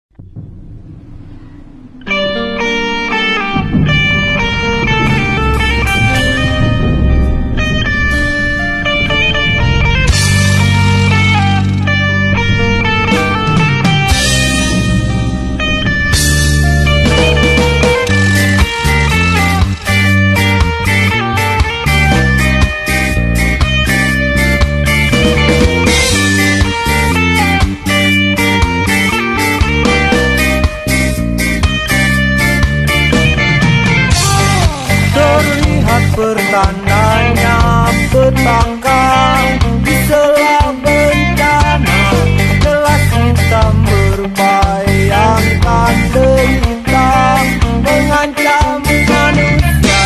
Pertandanya petaka di sela bencana, jelas hitam berbayangkan derita mengancam manusia.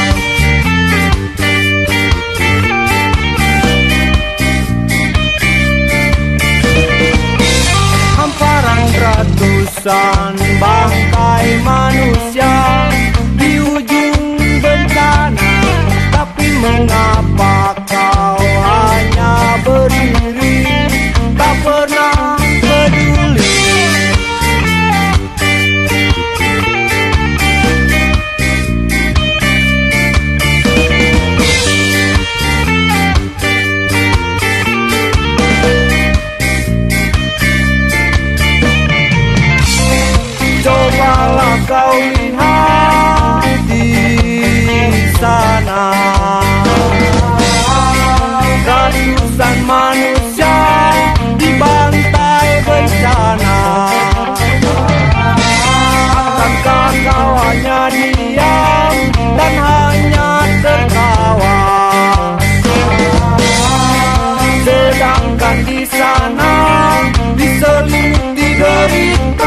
Hamparan ratusan bangkai manusia di ujung bencana. Tapi mengapa kau hanya berdiri, tak pernah peduli? Cobalah kau lihat di sana, ratusan manusia dibantai bencana. Akankah kau hanya diam dan hanya tertawa, sedangkan di sana diselimuti derita?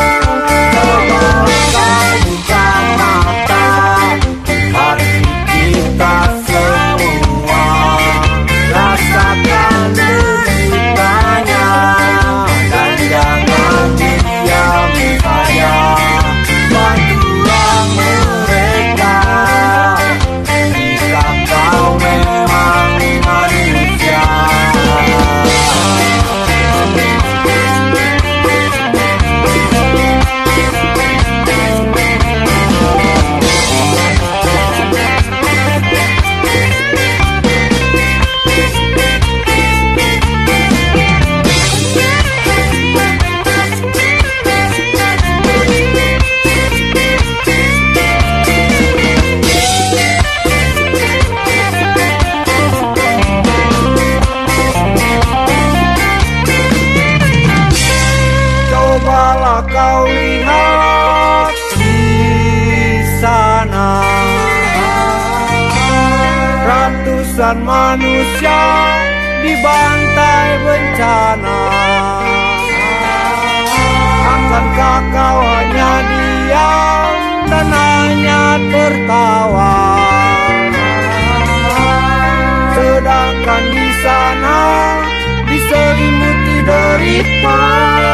Cobalah kau lihat di sana, ratusan manusia dibantai bencana. Akankah kau hanya diam dan hanya tertawa, sedangkan di sana diselimuti derita?